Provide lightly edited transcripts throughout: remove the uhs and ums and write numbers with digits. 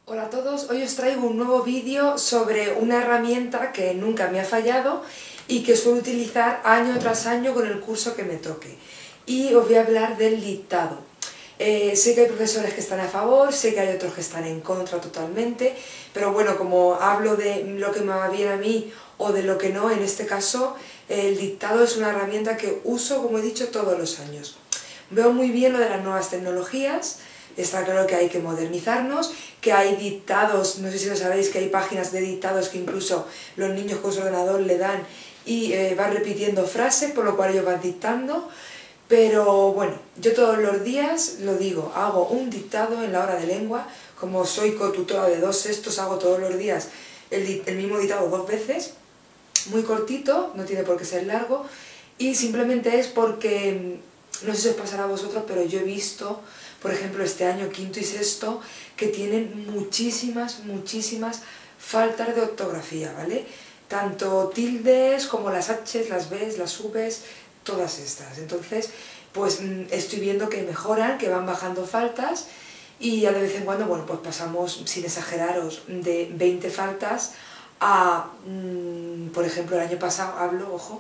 Hola a todos, hoy os traigo un nuevo vídeo sobre una herramienta que nunca me ha fallado y que suelo utilizar año tras año con el curso que me toque. Y os voy a hablar del dictado. Sé que hay profesores que están a favor, sé que hay otros que están en contra totalmente, pero bueno, como hablo de lo que me va bien a mí o de lo que no, en este caso el dictado es una herramienta que uso, como he dicho, todos los años. Veo muy bien lo de las nuevas tecnologías. Está claro que hay que modernizarnos, que hay dictados, no sé si lo sabéis, que hay páginas de dictados que incluso los niños con su ordenador le dan y van repitiendo frases, por lo cual ellos van dictando. Pero bueno, yo todos los días lo digo, hago un dictado en la hora de lengua, como soy cotutora de 2/6, hago todos los días el mismo dictado 2 veces, muy cortito, no tiene por qué ser largo, y simplemente es porque, no sé si os pasará a vosotros, pero yo he visto, por ejemplo, este año quinto y sexto, que tienen muchísimas faltas de ortografía, ¿vale? Tanto tildes como las H's, las B's, las V's, todas estas. Entonces, pues estoy viendo que mejoran, que van bajando faltas y ya de vez en cuando, bueno, pues pasamos, sin exageraros, de 20 faltas a, por ejemplo, el año pasado, ojo,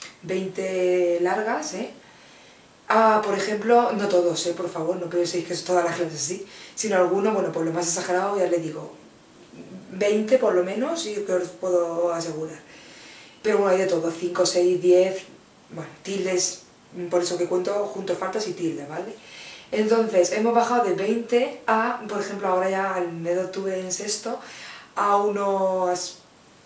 20 largas, por ejemplo, no todos, por favor, no penséis que es todas las clases así, sino algunos, bueno, pues lo más exagerado ya le digo, 20 por lo menos, y que os puedo asegurar. Pero bueno, hay de todo, 5, 6, 10, bueno, tildes, por eso que cuento junto faltas y tildes, ¿vale? Entonces, hemos bajado de 20 a, por ejemplo, ahora ya al mes de octubre en sexto, a unos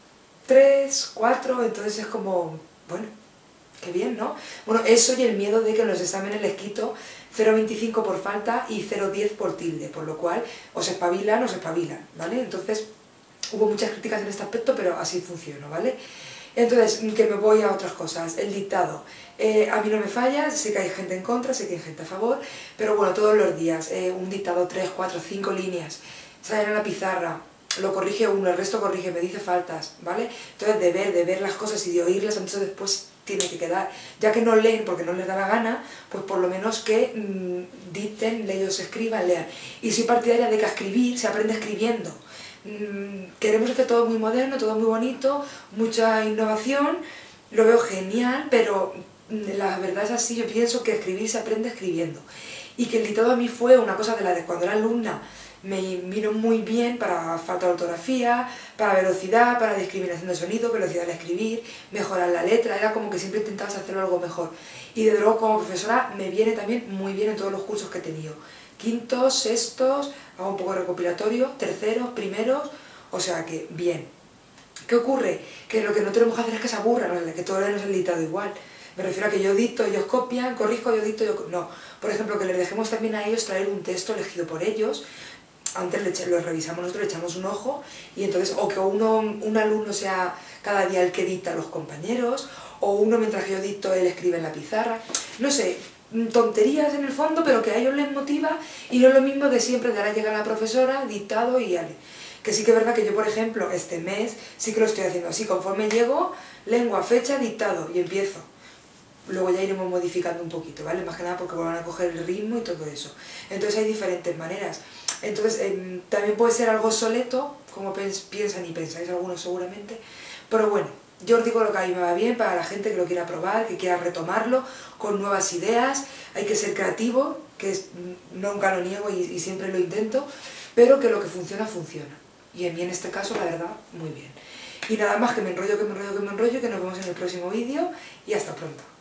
3, 4, entonces es como, bueno, qué bien, ¿no? Bueno, eso y el miedo de que en los exámenes les quito 0,25 por falta y 0,10 por tilde, por lo cual o se espabilan, ¿vale? Entonces, hubo muchas críticas en este aspecto, pero así funciona, ¿vale? Entonces, que me voy a otras cosas. El dictado. A mí no me falla, sé que hay gente en contra, sé que hay gente a favor, pero bueno, todos los días, un dictado 3, 4, 5 líneas, salen a la pizarra, lo corrige uno, el resto corrige, me dice faltas, ¿vale? Entonces, de ver las cosas y de oírlas, entonces después tiene que quedar. Ya que no leen porque no les da la gana, pues por lo menos que dicten, ellos escriban, lean. Y soy partidaria de que a escribir se aprende escribiendo. Queremos hacer todo muy moderno, todo muy bonito, mucha innovación, lo veo genial, pero la verdad es así, yo pienso que escribir se aprende escribiendo. Y que el dictado a mí fue una cosa de la de cuando era alumna, me vino muy bien para falta de ortografía, para velocidad, para discriminación de sonido, velocidad al escribir, mejorar la letra, era como que siempre intentabas hacerlo algo mejor. Y desde luego como profesora me viene también muy bien en todos los cursos que he tenido. Quintos, sextos, hago un poco recopilatorio, terceros, primeros, o sea que bien. ¿Qué ocurre? Que lo que no tenemos que hacer es que se aburran, ¿no? Que todo es el dictado igual. Me refiero a que yo dicto, ellos copian, corrijo, yo dicto, no. Por ejemplo, que les dejemos también a ellos traer un texto elegido por ellos. Antes lo revisamos nosotros, le echamos un ojo, y entonces, o que un alumno sea cada día el que dicta a los compañeros, o uno mientras que yo dicto, él escribe en la pizarra, no sé, tonterías en el fondo, pero que a ellos les motiva, y no es lo mismo de siempre, de ahora llega la profesora, dictado y ale. Que sí que es verdad que yo, por ejemplo, este mes sí que lo estoy haciendo así, conforme llego, lengua, fecha, dictado, y empiezo. Luego ya iremos modificando un poquito, ¿vale? Más que nada porque van a coger el ritmo y todo eso. Entonces hay diferentes maneras. Entonces también puede ser algo soleto, como piensan y pensáis algunos seguramente, pero bueno, yo os digo lo que a mí me va bien para la gente que lo quiera probar, que quiera retomarlo con nuevas ideas. Hay que ser creativo, que nunca lo niego y siempre lo intento, pero que lo que funciona, funciona. Y en mí en este caso, la verdad, muy bien. Y nada más, que me enrollo, que nos vemos en el próximo vídeo y hasta pronto.